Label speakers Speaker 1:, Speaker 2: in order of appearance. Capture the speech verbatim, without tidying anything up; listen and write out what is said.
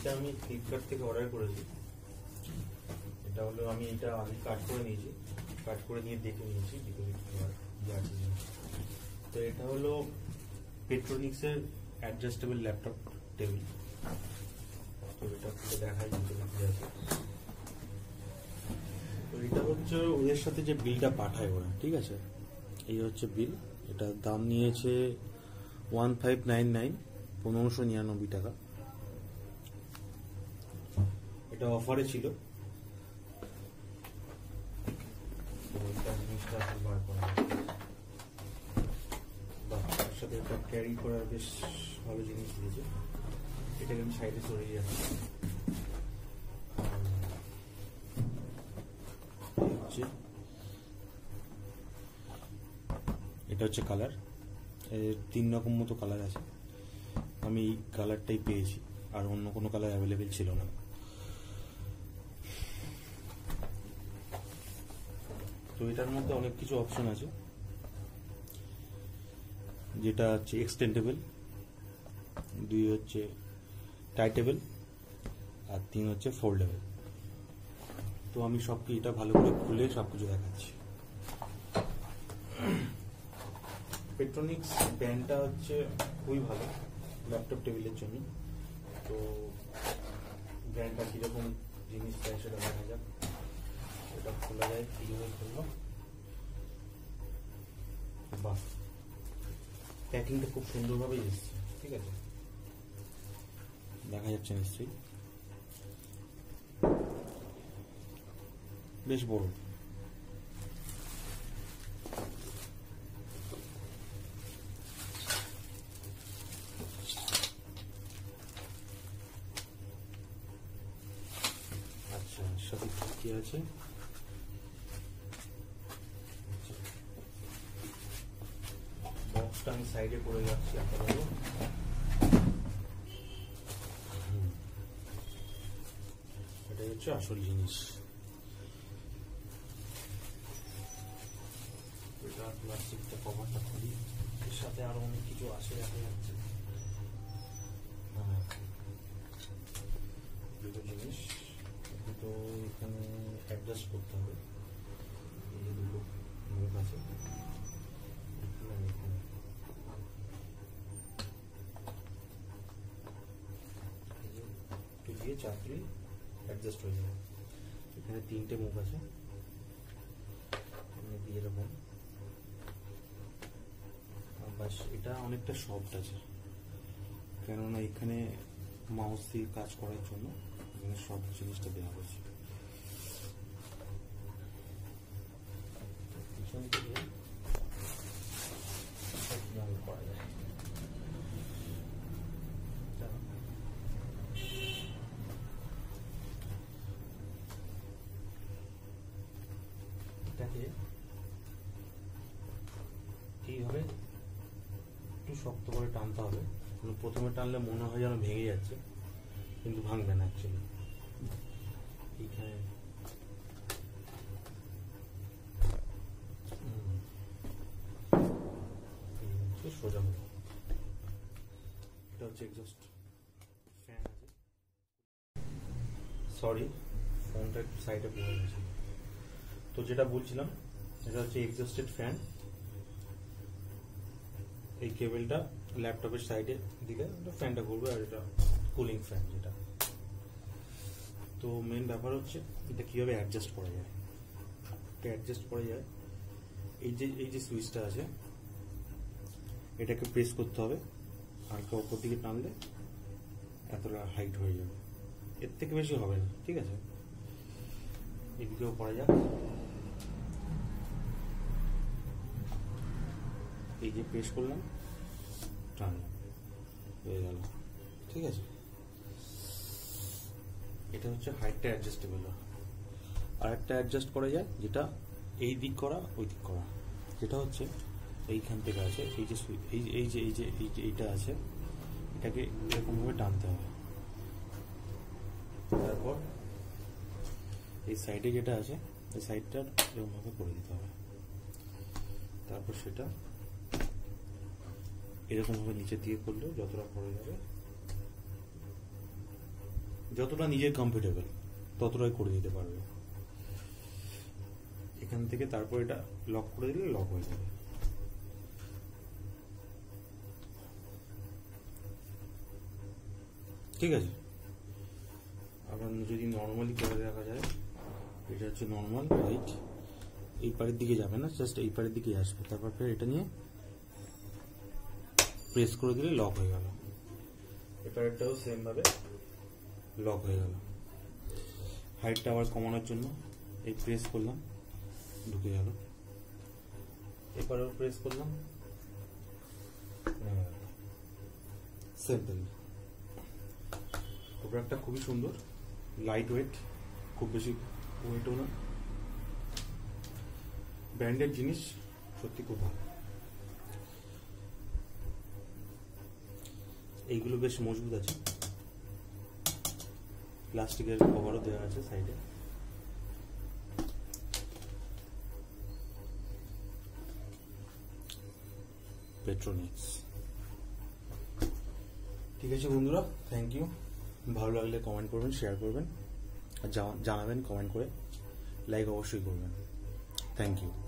Speaker 1: এইটা আমি ফ্লিপকার্ট থেকে অর্ডার করেছি। এটা হলো আমি এটা আগে কাট করে নিয়েছি, কাট করে নিয়ে দেখে নিয়েছি ভিতরে কি আছে। তো এটা হলো পেট্রোনিক্সের অ্যাডজাস্টেবল ল্যাপটপ টেবিল। তো এটা খুলে দেখাই ভিতরে কি আছে। তো এটা হচ্ছে ওদের সাথে যে বিলটা পাঠায় ওরা, ঠিক আছে, এই হচ্ছে বিল। এটা দাম নিয়েছে ওয়ান ফাইভ নাইন নাইন পনেরোশো নিরানব্বই টাকা। এটা অফারে ছিল। জিনিসটা বার করা বা তার সাথে এটা ক্যারি করার বেশ ভালো জিনিস দিয়েছে। এটাকে আমি সাইডে সরিয়ে যাচ্ছি। এটা হচ্ছে কালার, তিন রকম মতো কালার আছে। আমি এই কালারটাই পেয়েছি, আর অন্য কোনো কালার অ্যাভেলেবেল ছিল না। তো এটার মধ্যে অনেক কিছু অপশন আছে, যেটা হচ্ছে এক্সটেন্ডেবল, দুই হচ্ছে টাইটেবল, আর তিন হচ্ছে ফোল্ডেবল। তো আমি সব এটা ভালো করে খুলে সবকিছু দেখাচ্ছি। পেট্রোনিক্স ব্র্যান্ডটা হচ্ছে খুবই ভালো ল্যাপটপ টেবিলের জন্য। তো ব্র্যান্ডটা কিরকম জিনিস চাই সেটা দেখা যাক। এটা খোলা যায় কিভাবে খুলবো। বাহ, প্যাকিংটা খুব সুন্দরভাবে এসছে, ঠিক আছে, দেখা যাচ্ছে নিশ্চয়ই। বেশ বড়। আচ্ছা, সাথে কি আছে? বক্সটা আমি সাইডে করে যাচ্ছি আপনাদের। এটাই হচ্ছে আসল জিনিস। এটা প্লাস্টিকটা কভারটা খুলি, এর সাথে আরো অনেক কিছু আসে দেখা যাচ্ছে। দুটো জিনিস, দুটো এখানে অ্যাডজাস্ট করতে হবে। এই যে দুটো মুখ আছে এখানে, এখানে একটু দিয়ে চাপলে অ্যাডজাস্ট হয়ে যাবে। এখানে তিনটে মুখ আছে, এরকম। বাস, এটা অনেকটা সফট আছে, কেননা এখানে মাউস দিয়ে কাজ করার জন্য এখানে সব জিনিসটা দেওয়া হয়েছে। পিছন থেকে কিভাবে করা যায়, এটাকে এইভাবে একটু শক্ত করে টানতে হবে। প্রথমে টানলে মনে হয় যেন ভেঙে যাচ্ছে, কিন্তু ভাঙবে না অ্যাকচুয়ালি। এইখানে সোজা হবে। এটা হচ্ছে এক্সস্ট ফ্যান আছে। সরি, ফোনটা একটু সাইডে পড়ে গেছে। তো যেটা বলছিলাম, এটা হচ্ছে এক্সস্টেড ফ্যান। এই কেবলটা ল্যাপটপের সাইডে দিলে ফ্যানটা ঘুরবে, আর এটা কুলিং ফ্যান যেটা। তো মেন ব্যাপার হচ্ছে এটা কিভাবে অ্যাডজাস্ট করা যায়। এটা অ্যাডজাস্ট করা যায়, এই যে এই যে সুইচটা আছে, এটাকে প্রেস করতে হবে, আর ওপর দিকে টানলে এতটা হাইট হয়ে যাবে, এর থেকে বেশি হবে না, ঠিক আছে। এদিকেও করা যাক। এই যে প্রেস করলাম, টানলাম, হয়ে গেল, ঠিক আছে। এটা হচ্ছে হাইটটা অ্যাডজাস্টেবল। আর একটা অ্যাডজাস্ট করা যায়, যেটা এই দিক করা ওই দিক করা, যেটা হচ্ছে এইখান থেকে আছে, এই যে এই এই যে এই যে এই যে এইটা আছে, এটাকে এরকম ভাবে টানতে হবে। তারপর এই সাইডে যেটা আছে, এই সাইডটা এরকম ভাবে করে দিতে হবে। তারপর সেটা এরকম ভাবে নিচে দিয়ে করলে যতটা পড়ে যাবে যতটা নিজের কমফোর্টেবল ততটাই করে দিতে পারবে। এখান থেকে তারপর এটা লক করে দিলে লক হয়ে যাবে। ঠিক আছে, আবার যদি নর্মালি করে রাখা যায়, এটা হচ্ছে নর্মাল রাইট, এই পারের দিকে যাবে না, জাস্ট এই পারের দিকে আসবে, তারপর ফের এটা নিয়ে প্রেস করে দিলে লক হয়ে গেল। এপারেরটাও সেম ভাবে লক হয়ে গেল। হাইটটা আবার কমানোর জন্য এই প্রেস করলাম, ঢুকে গেল, এপারেও প্রেস করলাম, সিম্পল। প্রোডাক্টটা খুবই সুন্দর, লাইট ওয়েট, খুব বেশি ওয়েটও না, ব্র্যান্ডেড জিনিস, সত্যি খুব ভালো। এইগুলো বেশ মজবুত আছে, প্লাস্টিকের কভারও দেওয়া আছে সাইডে। পেট্রোনিক্স। ঠিক আছে বন্ধুরা, থ্যাংক ইউ। ভালো লাগলে কমেন্ট করবেন, শেয়ার করবেন, আর জানাবেন কমেন্ট করে, লাইক অবশ্যই করবেন। Thank you.